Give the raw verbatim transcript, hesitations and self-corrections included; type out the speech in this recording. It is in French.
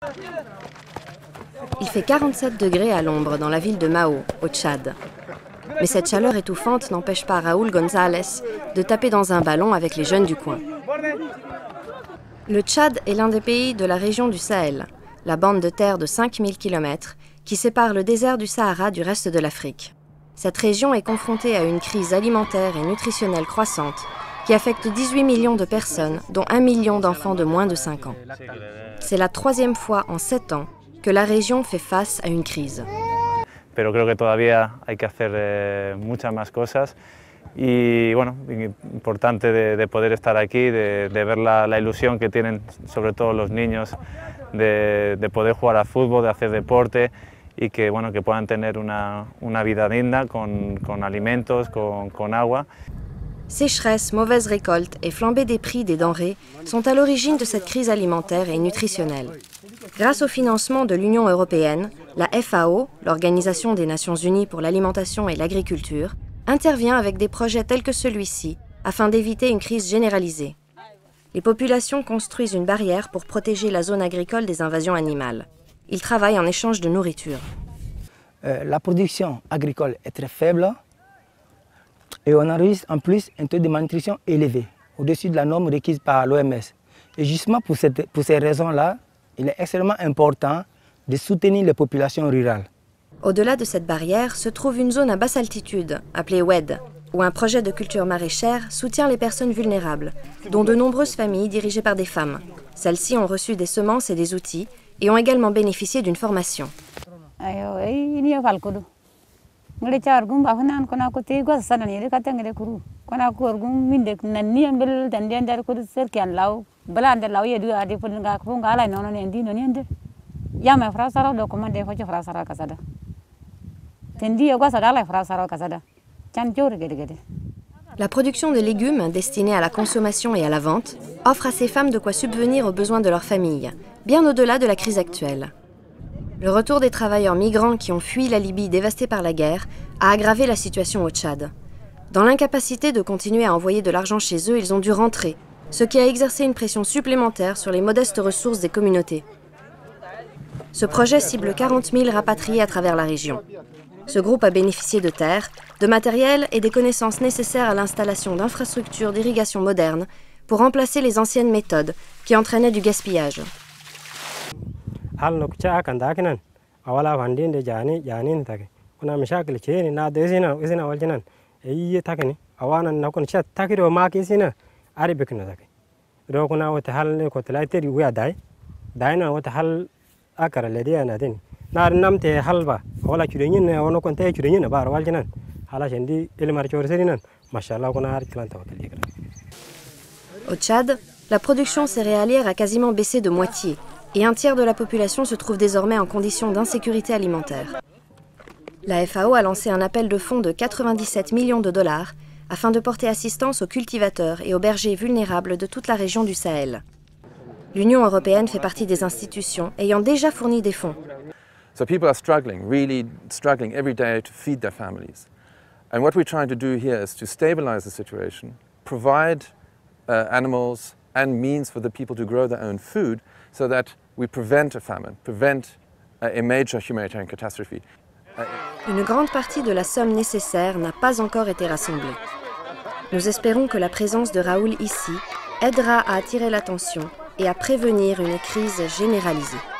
Il fait quarante-sept degrés à l'ombre dans la ville de Mao, au Tchad. Mais cette chaleur étouffante n'empêche pas Raúl González de taper dans un ballon avec les jeunes du coin. Le Tchad est l'un des pays de la région du Sahel, la bande de terre de cinq mille kilomètres qui sépare le désert du Sahara du reste de l'Afrique. Cette région est confrontée à une crise alimentaire et nutritionnelle croissante qui affecte dix-huit millions de personnes, dont un million d'enfants de moins de cinq ans. C'est la troisième fois en sept ans que la région fait face à une crise. Pero creo que todavía hay que hacer eh, muchas más cosas y bueno, importante de, de poder estar aquí, de, de ver la, la ilusión que tienen sobre todo los niños de, de poder jugar a fútbol, de hacer deporte y que, bueno, que puedan tener una, una vida digna con, con alimentos, con, con agua. Sécheresse, mauvaise récolte et flambée des prix des denrées sont à l'origine de cette crise alimentaire et nutritionnelle. Grâce au financement de l'Union européenne, la F A O, l'Organisation des Nations Unies pour l'alimentation et l'agriculture, intervient avec des projets tels que celui-ci afin d'éviter une crise généralisée. Les populations construisent une barrière pour protéger la zone agricole des invasions animales. Ils travaillent en échange de nourriture. Euh, la production agricole est très faible et on enregistre en plus un taux de malnutrition élevé, au-dessus de la norme requise par l'O M S. Et justement pour, cette, pour ces raisons-là, il est extrêmement important de soutenir les populations rurales. Au-delà de cette barrière se trouve une zone à basse altitude, appelée W E D, où un projet de culture maraîchère soutient les personnes vulnérables, dont de nombreuses familles dirigées par des femmes. Celles-ci ont reçu des semences et des outils et ont également bénéficié d'une formation. La production de légumes destinés à la consommation et à la vente offre à ces femmes de quoi subvenir aux besoins de leur famille, bien au-delà de la crise actuelle. Le retour des travailleurs migrants qui ont fui la Libye dévastée par la guerre a aggravé la situation au Tchad. Dans l'incapacité de continuer à envoyer de l'argent chez eux, ils ont dû rentrer, ce qui a exercé une pression supplémentaire sur les modestes ressources des communautés. Ce projet cible quarante mille rapatriés à travers la région. Ce groupe a bénéficié de terres, de matériel et des connaissances nécessaires à l'installation d'infrastructures d'irrigation modernes pour remplacer les anciennes méthodes qui entraînaient du gaspillage. Au Tchad, la production céréalière a quasiment baissé de moitié et un tiers de la population se trouve désormais en condition d'insécurité alimentaire. La F A O a lancé un appel de fonds de quatre-vingt-dix-sept millions de dollars afin de porter assistance aux cultivateurs et aux bergers vulnérables de toute la région du Sahel. L'Union européenne fait partie des institutions ayant déjà fourni des fonds. So people are struggling, really struggling every day to feed their families. And what we're trying to do here is to stabilize the situation, provide uh, animals and means for the people to grow their own food so that we prevent a famine, prevent uh, a major humanitarian catastrophe. Une grande partie de la somme nécessaire n'a pas encore été rassemblée. Nous espérons que la présence de Raúl ici aidera à attirer l'attention et à prévenir une crise généralisée.